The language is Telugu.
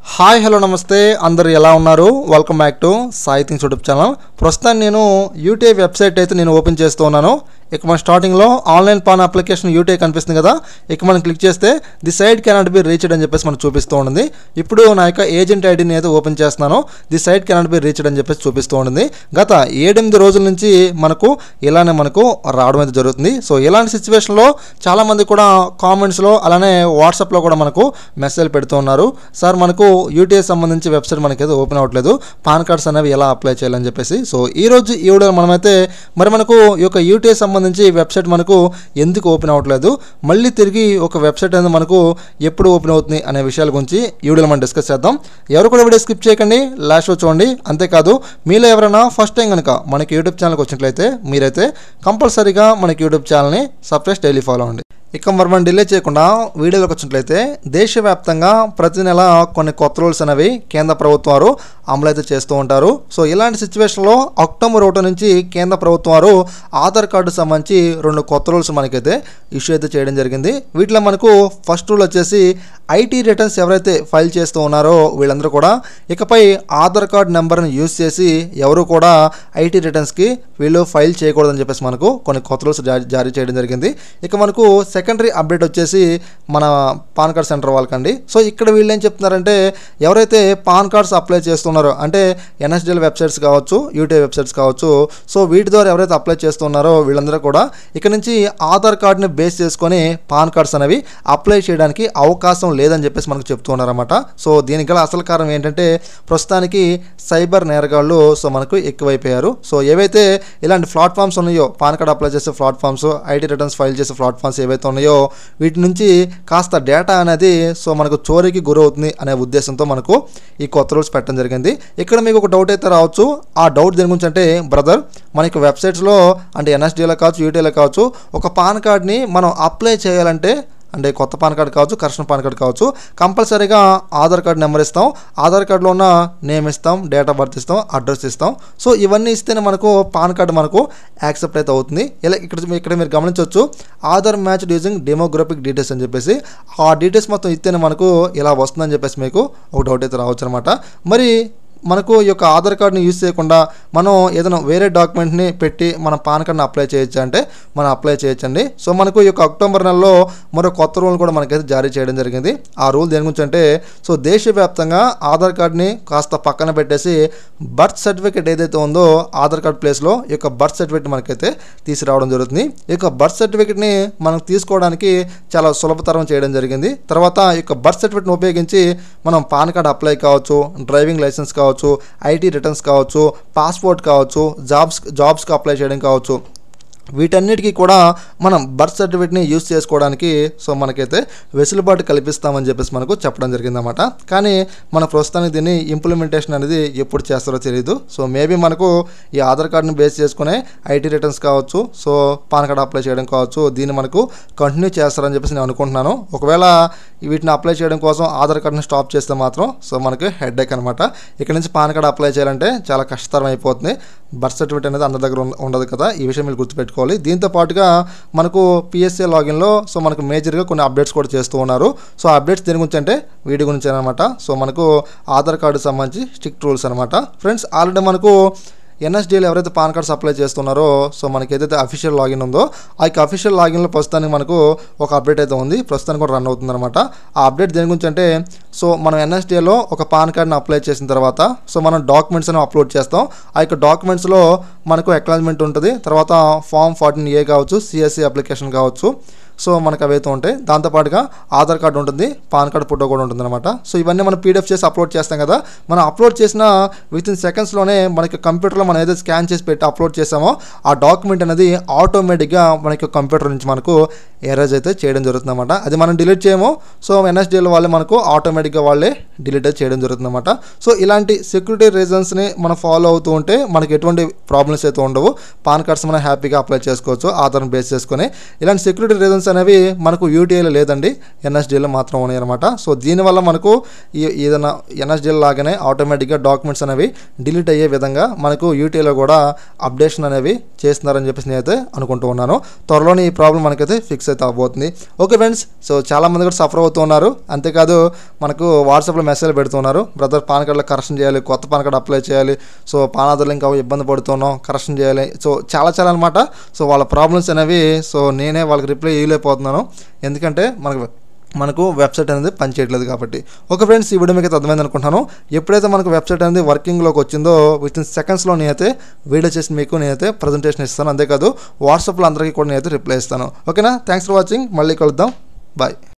హాయ్ హలో నమస్తే అందరూ ఎలా ఉన్నారు? Welcome back to Sai things YouTube channel. ప్రస్తుతం నేను యూటీఐ వెబ్సైట్ అయితే నేను ఓపెన్ చేస్తూ ఉన్నాను. ఇక మన స్టార్టింగ్లో ఆన్లైన్ పాన్ అప్లికేషన్ యూటీఐ కనిపిస్తుంది కదా, ఇక మనం క్లిక్ చేస్తే the site cannot be reached అని చెప్పేసి మనకు చూపిస్తూ ఉంటుంది. ఇప్పుడు నా యొక్క ఏజెంట్ ఐడిని అయితే ఓపెన్ చేస్తున్నాను. The site cannot be reached అని చెప్పేసి చూపిస్తూ ఉంటుంది. గత 7-8 రోజుల నుంచి మనకు ఇలానే మనకు రావడం అయితే జరుగుతుంది. సో ఇలాంటి సిచ్యువేషన్లో చాలామంది కూడా కామెంట్స్లో అలానే వాట్సాప్లో కూడా మనకు మెసేజ్ పెడుతూ ఉన్నారు. సార్ మనకు యూటీఐ సంబంధించి వెబ్సైట్ మనకైతే ఓపెన్ అవ్వట్లేదు, పాన్ కార్డ్స్ అనేవి ఎలా అప్లై చేయాలని చెప్పేసి. సో ఈరోజు ఈ వీడియోలో మనమైతే మనకు ఈ యొక్క యూటీఐ సంబంధించి వెబ్సైట్ మనకు ఎందుకు ఓపెన్ అవ్వట్లేదు, మళ్ళీ తిరిగి ఒక వెబ్సైట్ అనేది మనకు ఎప్పుడు ఓపెన్ అవుతుంది అనే విషయాల గురించి ఈ వీడియోలో మనం డిస్కస్ చేద్దాం. ఎవరు కూడా వీడియో స్కిప్ చేయకండి, లాస్ట్లో చూడండి. అంతేకాదు మీలో ఎవరైనా ఫస్ట్ టైం కనుక మనకి యూట్యూబ్ ఛానల్కి వచ్చినట్లయితే మీరైతే కంపల్సరీగా మనకి యూట్యూబ్ ఛానల్ని సబ్స్క్రైబ్ డైలీ ఫాలో అవ్వండి. ఇక మనం డిలే చేయకుండా వీడియోలోకి వచ్చినట్లయితే దేశవ్యాప్తంగా ప్రతి నెల కొన్ని కొత్త రూల్స్ అనేవి కేంద్ర ప్రభుత్వం వారు అమలు అయితే చేస్తూ ఉంటారు. సో ఇలాంటి సిచ్యువేషన్లో అక్టోబర్ 1 నుంచి కేంద్ర ప్రభుత్వం వారు ఆధార్ కార్డు సంబంధించి 2 కొత్త రూల్స్ మనకైతే ఇష్యూ అయితే చేయడం జరిగింది. వీటిలో మనకు ఫస్ట్ రూల్ వచ్చేసి ఐటీ రిటర్న్స్ ఎవరైతే ఫైల్ చేస్తూ ఉన్నారో వీళ్ళందరూ కూడా ఇకపై ఆధార్ కార్డు నెంబర్ని యూజ్ చేసి ఎవరు కూడా ఐటీ రిటర్న్స్కి వీళ్ళు ఫైల్ చేయకూడదని చెప్పేసి మనకు కొన్ని కొత్త రూల్స్ జారీ చేయడం జరిగింది. ఇక మనకు సెకండరీ అప్డేట్ వచ్చేసి మన పాన్ కార్డ్ సెంటర్ వాళ్ళకండి. సో ఇక్కడ వీళ్ళు ఏం చెప్తున్నారంటే ఎవరైతే పాన్ కార్డ్స్ అప్లై చేస్తున్నారో అంటే ఎన్ఎస్డిఎల్ వెబ్సైట్స్ కావచ్చు, యూటీఐ వెబ్సైట్స్ కావచ్చు, సో వీటి ద్వారా ఎవరైతే అప్లై చేస్తున్నారో వీళ్ళందరూ కూడా ఇక్కడ నుంచి ఆధార్ కార్డ్ని బేస్ చేసుకొని పాన్ కార్డ్స్ అనేవి అప్లై చేయడానికి అవకాశం లేదని చెప్పేసి మనకు చెప్తూ ఉన్నారన్నమాట. సో దీనికి గల అసలు కారణం ఏంటంటే ప్రస్తుతానికి సైబర్ నేరగాళ్ళు సో మనకు ఎక్కువైపోయారు. సో ఏవైతే ఇలాంటి ప్లాట్ఫామ్స్ ఉన్నాయో పాన్ కార్డ్ అప్లై చేసే ప్లాట్ఫామ్స్, ఐటీ రిటర్న్స్ ఫైల్ చేసే ప్లాట్ఫామ్స్ ఏవైతే ఉన్నాయో వీటి నుంచి కాస్త డేటా అనేది సో మనకు చోరీకి గురవుతుంది అనే ఉద్దేశంతో మనకు ఈ కొత్త రూల్స్ పెట్టడం జరిగింది. ఇక్కడ మీకు ఒక డౌట్ అయితే రావచ్చు. ఆ డౌట్ దేని గురించి అంటే బ్రదర్ మనకి వెబ్సైట్స్లో అంటే ఎన్ఎస్డిఎల్లో కావచ్చు, యూటీఐలో కావచ్చు ఒక పాన్ కార్డ్ని మనం అప్లై చేయాలంటే అంటే కొత్త పాన్ కార్డు కావచ్చు, కరెక్షన్ పాన్ కార్డు కావచ్చు, కంపల్సరీగా ఆధార్ కార్డు నెంబర్ ఇస్తాం, ఆధార్ కార్డులో ఉన్న నేమ్ ఇస్తాం, డేట్ ఆఫ్ బర్త్ ఇస్తాం, అడ్రస్ ఇస్తాం. సో ఇవన్నీ ఇస్తేనే మనకు పాన్ కార్డు మనకు యాక్సెప్ట్ అయితే అవుతుంది. ఇలా ఇక్కడ మీరు గమనించవచ్చు Aadhaar matched using demographic details అని చెప్పేసి ఆ డీటెయిల్స్ మొత్తం ఇస్తేనే మనకు ఇలా వస్తుందని చెప్పేసి మీకు ఒక డౌట్ అయితే రావచ్చు అనమాట. మరి మనకు ఈ యొక్క ఆధార్ కార్డుని యూజ్ చేయకుండా మనం ఏదైనా వేరే డాక్యుమెంట్ని పెట్టి మన పాన్ కార్డ్ని అప్లై చేయొచ్చు అంటే మనం అప్లై చేయొచ్చండి. సో మనకు ఈ యొక్క అక్టోబర్ నెలలో మరో కొత్త రూల్ కూడా మనకైతే జారీ చేయడం జరిగింది. ఆ రూల్ దేని గురించి అంటే సో దేశవ్యాప్తంగా ఆధార్ కార్డ్ని కాస్త పక్కన పెట్టేసి బర్త్ సర్టిఫికేట్ ఏదైతే ఉందో ఆధార్ కార్డ్ ప్లేస్లో ఈ యొక్క బర్త్ సర్టిఫికేట్ మనకైతే తీసుకురావడం జరుగుతుంది. ఈ యొక్క బర్త్ సర్టిఫికేట్ని మనం తీసుకోవడానికి చాలా సులభతరం చేయడం జరిగింది. తర్వాత ఈ యొక్క బర్త్ సర్టిఫికేట్ని ఉపయోగించి మనం పాన్ కార్డ్ అప్లై కావచ్చు, డ్రైవింగ్ లైసెన్స్ కావచ్చు, ఐటీ రిటర్న్స్ కావచ్చు, పాస్పోర్ట్ కావచ్చు, జాబ్స్కి అప్లై చేయడం కావచ్చు, వీటన్నిటికీ కూడా మనం బర్త్ సర్టిఫికేట్ని యూజ్ చేసుకోవడానికి సో మనకైతే వెసులుబాటు కల్పిస్తామని చెప్పేసి మనకు చెప్పడం జరిగిందన్నమాట. కానీ మన ప్రస్తుతానికి దీన్ని ఇంప్లిమెంటేషన్ అనేది ఎప్పుడు చేస్తారో తెలియదు. సో మేబీ మనకు ఈ ఆధార్ కార్డుని బేస్ చేసుకునే ఐటీ రిటర్న్స్ కావచ్చు, సో పాన్ కార్డ్ అప్లై చేయడం కావచ్చు, దీన్ని మనకు కంటిన్యూ చేస్తారని చెప్పేసి నేను అనుకుంటున్నాను. ఒకవేళ వీటిని అప్లై చేయడం కోసం ఆధార్ కార్డుని స్టాప్ చేస్తే మాత్రం సో మనకి హెడ్ఏక్ అనమాట. ఇక్కడ నుంచి పాన్ కార్డ్ అప్లై చేయాలంటే చాలా కష్టతరం అయిపోతుంది. బర్త్ సర్టిఫికేట్ అనేది అందరి దగ్గర ఉండదు కదా, ఈ విషయం మీరు గుర్తుపెట్టుకోవాలి. దీంతో పాటుగా మనకు పిఎస్ఏ లాగిన్లో సో మనకు మేజర్గా కొన్ని అప్డేట్స్ కూడా చేస్తూ ఉన్నారు. సో అప్డేట్స్ దేని గురించి అంటే వీటి గురించి అనమాట. సో మనకు ఆధార్ కార్డు సంబంధించి స్ట్రిక్ట్ రూల్స్ అనమాట. ఫ్రెండ్స్ ఆల్రెడీ మనకు ఎన్ఎస్డిఎల్ ఎవరైతే పాన్ కార్డ్స్ అప్లై చేస్తున్నారో సో మనకి ఏదైతే అఫీషియల్ లాగిన్ ఉందో ఆ యొక్క అఫీషియల్ లాగిన్లో ప్రస్తుతానికి మనకు ఒక అప్డేట్ అయితే ఉంది, ప్రస్తుతానికి కూడా రన్ అవుతుంది అనమాట. ఆ అప్డేట్ దేని గురించి అంటే సో మనం ఎన్ఎస్డిఎల్లో ఒక పాన్ కార్డ్ని అప్లై చేసిన తర్వాత సో మనం డాక్యుమెంట్స్ అని అప్లోడ్ చేస్తాం. ఆ యొక్క డాక్యుమెంట్స్లో మనకు అక్నాలెడ్జ్మెంట్ ఉంటుంది, తర్వాత ఫామ్ 14A కావచ్చు, సిఎస్సి అప్లికేషన్ కావచ్చు, సో మనకు అవైతే ఉంటాయి. దాంతోపాటుగా ఆధార్ కార్డు ఉంటుంది, పాన్ కార్డు ఫోటో కూడా ఉంటుంది అనమాట. సో ఇవన్నీ మనం పీడిఎఫ్ చేసి అప్లోడ్ చేస్తాం కదా, మనం అప్లోడ్ చేసిన వితిన్ సెకండ్స్లోనే మనకి కంప్యూటర్లో మనం ఏదైతే స్కాన్ చేసి పెట్టి అప్లోడ్ చేసామో ఆ డాక్యుమెంట్ అనేది ఆటోమేటిక్గా మనకి కంప్యూటర్ నుంచి మనకు ఎరేజ్ అయితే చేయడం జరుగుతుంది అనమాట. అది మనం డిలీట్ చేయము, సో ఎన్ఎస్డిఎల్ వాళ్ళే మనకు ఆటోమేటిక్గా వాళ్ళే డిలీట్ అయితే చేయడం జరుగుతుంది అనమాట. సో ఇలాంటి సెక్యూరిటీ రీజన్స్ని మనం ఫాలో అవుతూ ఉంటే మనకి ఎటువంటి ప్రాబ్లమ్స్ అయితే ఉండవు. పాన్ కార్డ్స్ మనం హ్యాపీగా అప్లై చేసుకోవచ్చు ఆధార్ని బేస్ చేసుకొని. ఇలాంటి సెక్యూరిటీ రీజన్స్ డాక్యుమెంట్స్ అనేవి మనకు యూటీఐలో లేదండి, ఎన్ఎస్డిఎల్లో మాత్రం ఉన్నాయి అనమాట. సో దీనివల్ల మనకు ఏదైనా ఎన్ఎస్డిఎల్ లాగానే ఆటోమేటిక్గా డాక్యుమెంట్స్ అనేవి డిలీట్ అయ్యే విధంగా మనకు యూటీఐలో కూడా అప్డేషన్ అనేవి చేస్తున్నారని చెప్పేసి నేనైతే అనుకుంటూ ఉన్నాను. త్వరలోనే ఈ ప్రాబ్లం మనకైతే ఫిక్స్ అయితే అవబోతుంది. ఓకే ఫ్రెండ్స్, సో చాలామంది కూడా సఫర్ అవుతున్నారు. అంతేకాదు మనకు వాట్సాప్లో మెసేజ్ పెడుతున్నారు, బ్రదర్ పాన్ కార్డులో కరెక్షన్ చేయాలి, కొత్త పాన్ కార్డు అప్లై చేయాలి, సో పాన్ ఆధార్లో ఇంకా ఇబ్బంది పడుతున్నాం, కరెక్షన్ చేయాలి, సో చాలా అనమాట. సో వాళ్ళ ప్రాబ్లమ్స్ అనేవి సో నేనే వాళ్ళకి రిప్లై ఇవ్వలేకపోతున్నాను, ఎందుకంటే మనకు వెబ్సైట్ అనేది పనిచేయట్లేదు కాబట్టి. ఓకే ఫ్రెండ్స్, ఈ వీడియో మీకు అయితే అర్థమైంది అనుకుంటున్నాను. ఎప్పుడైతే మనకు వెబ్సైట్ అనేది వర్కింగ్లోకి వచ్చిందో విత్ ఇన్ సెకండ్స్లో నేనైతే వీడియో చేసి మీకు నేనైతే ప్రజెంటేషన్ ఇస్తాను. అంతేకాదు వాట్సాప్లో అందరికీ కూడా నేనైతే రిప్లై ఇస్తాను. ఓకేనా, థ్యాంక్స్ ఫర్ వాచింగ్, మళ్ళీ కలుద్దాం, బాయ్.